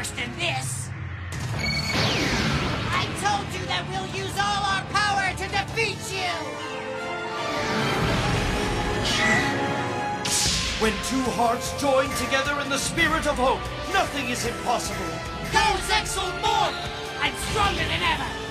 worse than this! I told you that we'll use all our power to defeat you! When two hearts join together in the spirit of hope, nothing is impossible. Go, Zexal, Morph! I'm stronger than ever!